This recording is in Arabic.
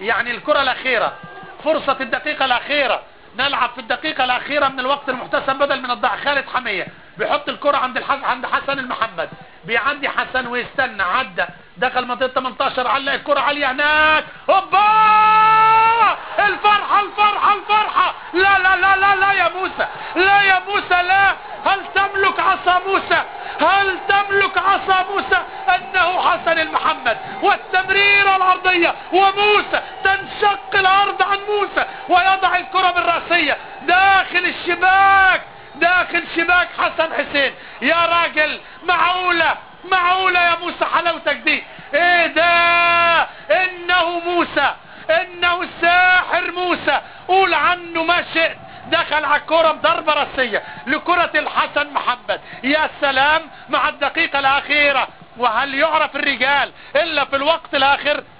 يعني الكرة الأخيرة، فرصة الدقيقة الأخيرة، نلعب في الدقيقة الأخيرة من الوقت المحتسب بدل من الضياع. خالد حمية بيحط الكرة عند حسن المحمد، بيعدي حسن ويستنى، عدى دخل منطقة 18، علق الكرة عالية هناك، هوبا الفرحة الفرحة الفرحة. لا لا لا لا لا يا موسى، لا يا موسى لا. هل تملك عصا موسى؟ هل تملك عصا موسى؟ انه حسن المحمد والتمريرة العرضية، وموسى تنشق الارض عن موسى ويضع الكرة بالرأسية داخل الشباك، داخل شباك حسن حسين. يا راجل معقولة معقولة يا موسى حلاوتك دي؟ ايه ده؟ انه موسى، انه الساحر موسى، قول عنه ما شئت. دخل على الكرة بضربة رأسية لكرة الحسن محمد. يا سلام مع الدقيقة الأخيرة. وهل يعرف الرجال إلا في الوقت الآخر؟